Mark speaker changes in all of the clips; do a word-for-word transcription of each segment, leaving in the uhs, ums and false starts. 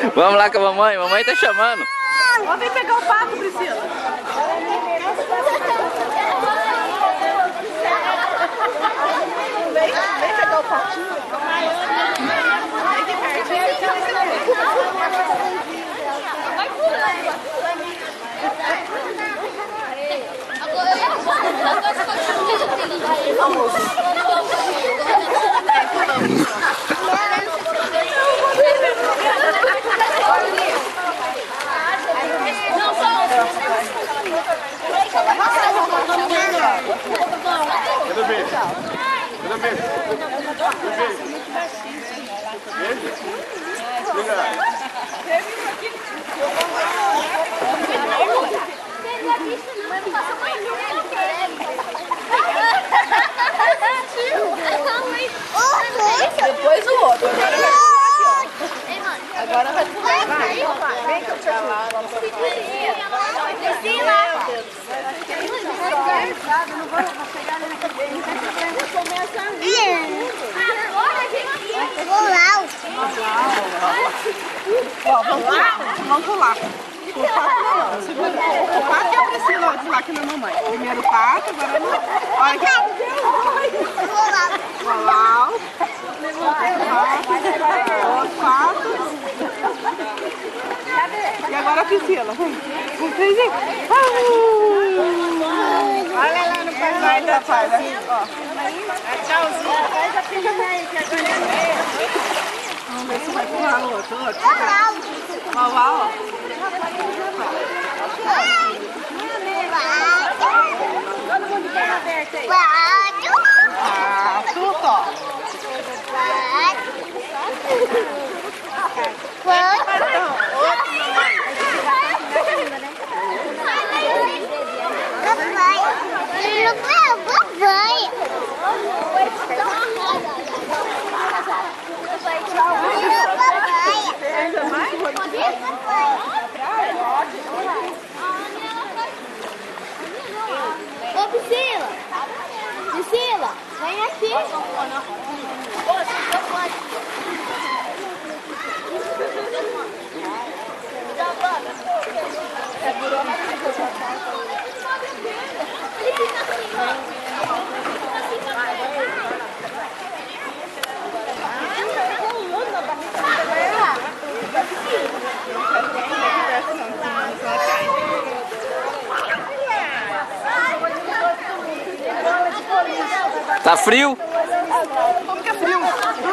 Speaker 1: Vamos lá com a mamãe, mamãe tá chamando.
Speaker 2: Ó, vem pegar o pato, Priscila. Vem, vem pegar o patinho. Vem aqui perto. Vai pulando.
Speaker 3: Cadê o beijo? Cadê o beijo? Cadê o beijo? Beijo? Liga.
Speaker 2: Depois o outro. Agora vai pular aqui, ó. Agora vai pular. Vem que eu te ajudo. Não vou pegar ele na cabeça. Começa a rir. Vou lá. Ó, vamos pular. Vamos pular. O pato não. Segura. O pato e a Priscila vai pular aqui na mamãe. Primeiro o pato, agora não. Olha aqui. Vou lá. Vou lá. Outro pato. E agora a Priscila. Vem, vem. Olha lá no pai, vai da pai, ó. Tchauzinho. Faz a filhinha aí, que agora é meia. Vamos ver se vai pular no outro. Outro. Ó, ó, ó. Todo mundo de perna aberta aí. Pato, ó. Outro, mamãe.
Speaker 4: Ô, Priscila! Priscila, vem aqui!
Speaker 1: Tá frio?
Speaker 2: Como que é frio?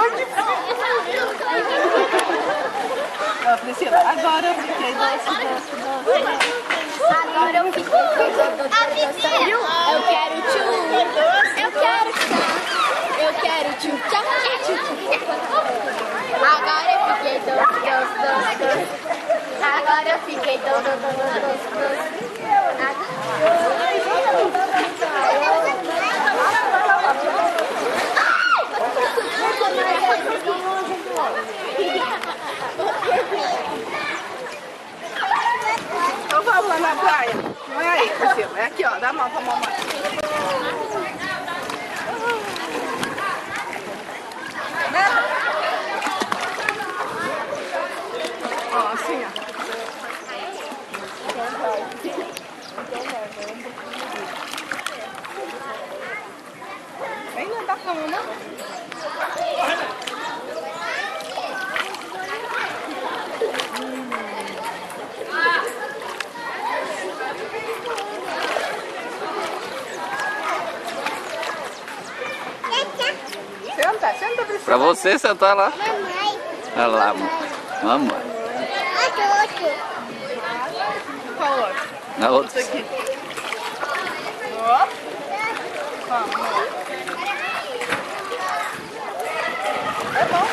Speaker 2: Ó, Priscila, agora eu fiquei doce, doce, doce.
Speaker 4: Agora eu fiquei doce. Eu quero tchu. Eu quero tchu. Eu quero tchu. Tchau, tchu, tchu. Agora eu fiquei doce, doce, doce, doce. Agora eu fiquei doce, doce, doce, doce.
Speaker 2: Então vamos lá na praia. Não é aí, Priscila. É aqui, ó. Dá a mão pra mamãe. Ó, assim, ó. Vem nadar com a mamãe. Senta, senta, Priscila.
Speaker 1: Pra você sentar lá.
Speaker 4: Mamãe.
Speaker 1: Olha lá, mamãe.
Speaker 2: Qual outro?
Speaker 1: Na outra.
Speaker 2: Isso aqui. Ó. Vamos. É bom.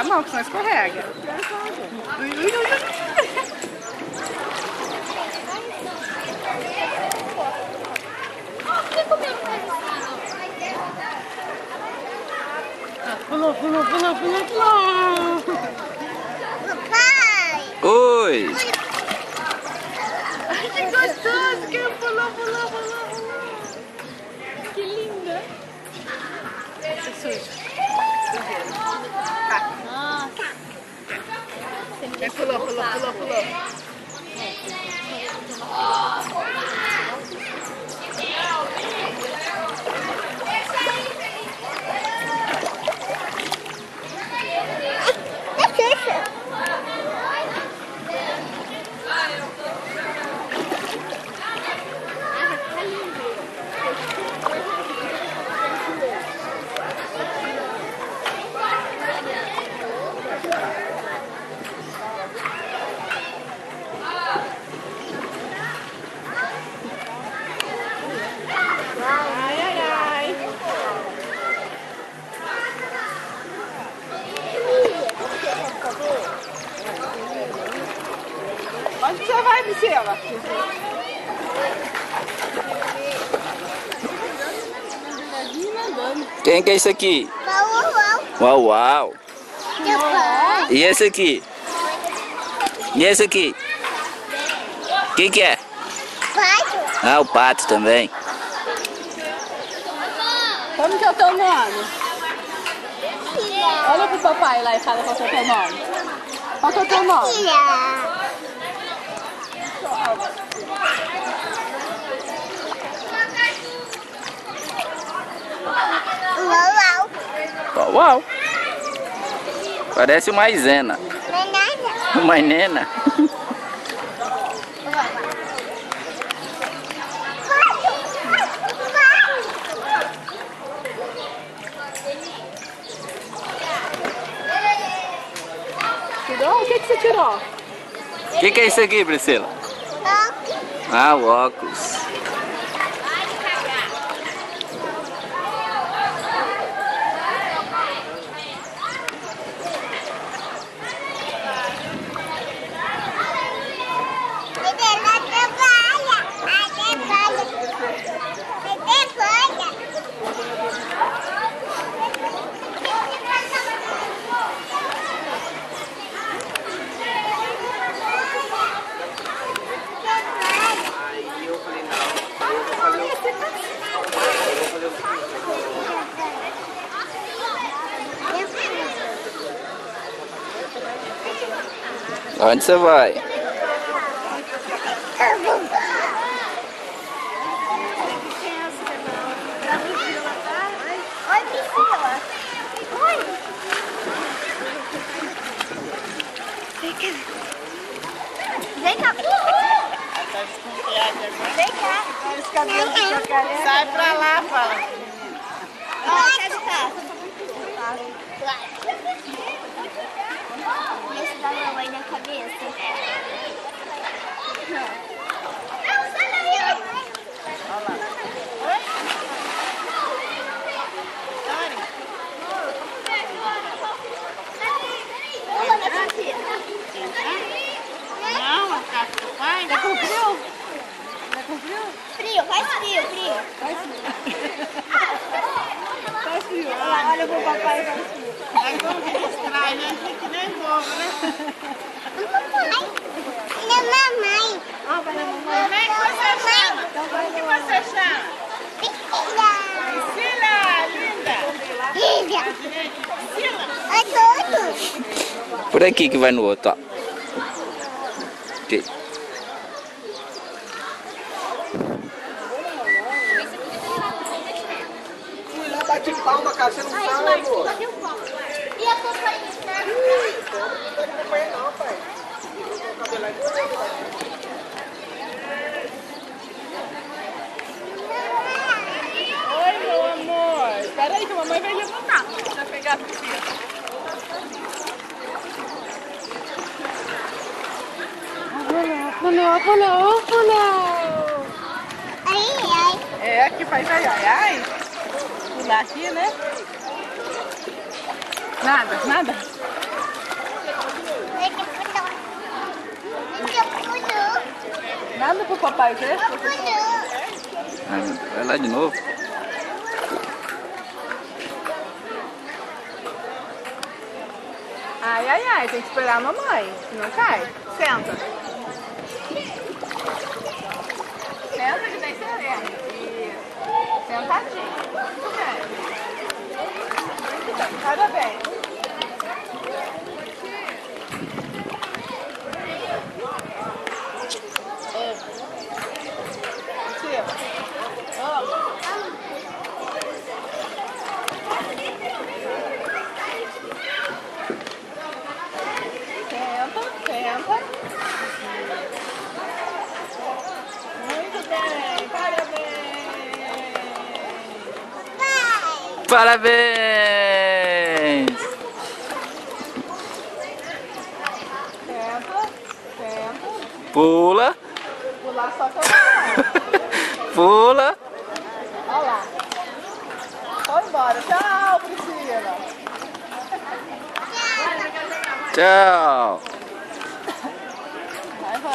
Speaker 2: a mão, que senão escorrega. Ui, ui, ui, ui. Pulou, pulou, pulou, pulou, pulou.
Speaker 4: Papai!
Speaker 1: Oi!
Speaker 2: Ai, que gostoso! Que pulou, pulou, pulou, pulou.
Speaker 4: Que linda!
Speaker 2: Isso é sujo.
Speaker 4: Nossa!
Speaker 2: Ele pulou, pulou, pulou, pulou. Ai, ai, ai. Onde você vai, Priscila?
Speaker 1: Quem que é isso aqui?
Speaker 4: Uau, uau!
Speaker 1: Uau, uau!
Speaker 4: Meu pai!
Speaker 1: E esse aqui? E esse aqui? Quem que é?
Speaker 4: Pato!
Speaker 1: Ah, o pato também.
Speaker 2: Como que é o teu nome? Olha pro papai lá e fala qual que é o teu nome. Qual que é o teu nome?
Speaker 4: Filha! Uau, uau!
Speaker 1: Uau, uau! Parece uma maisena.
Speaker 4: Não é nada!
Speaker 1: Uma nena.
Speaker 2: Tirou? O que que você tirou?
Speaker 1: O que, que é isso aqui, Priscila? Ah, o óculos. Onde você vai?
Speaker 4: Oi, Priscila. Oi. Vem cá. Vem cá.
Speaker 2: Sai pra lá, fala.
Speaker 4: Ó, sai de cá. Esse da mamãe na cabeça. Não, sai daí.
Speaker 2: Não, a casa do pai. Já cumpriu? Já cumpriu?
Speaker 4: Frio, faz frio, frio.
Speaker 2: Faz frio.
Speaker 4: Faz frio. Olha lá, olha pro papai, faz frio.
Speaker 2: Aí vamos registrar, a gente que nem bobo, né?
Speaker 4: Papai. Ele é mamãe.
Speaker 2: Ó, vai na mamãe. Como é que você chama? Como que você chama? Priscila, linda.
Speaker 4: Lívia.
Speaker 2: Priscila.
Speaker 4: É tudo.
Speaker 1: Por aqui que vai no outro, ó. Aqui.
Speaker 3: Bate palma, cara, você não sabe, amor.
Speaker 4: E a companhia?
Speaker 3: Não pode acompanhar não, pai.
Speaker 2: Oi, meu amor. Espera aí que a mamãe vai levantar pra pegar a Priscila. Pulou, pulou, pulou.
Speaker 4: Ai, ai.
Speaker 2: É, que faz ai, ai, ai. Pular aqui, né? Nada, nada. Vai ver?
Speaker 1: Vai lá de novo.
Speaker 2: Ai, ai, ai, tem que esperar a mamãe, senão cai. Senta. Senta que tem sereno. Isso. Sentadinho. Muito bem. Parabéns. Tio. Senta, senta. Muito bem, parabéns.
Speaker 1: Parabéns!
Speaker 2: Senta, senta.
Speaker 1: Pula.
Speaker 2: Pular só pra lá.
Speaker 1: Pula.
Speaker 2: Olha lá. Foi embora. Tchau, Priscila.
Speaker 1: Tchau.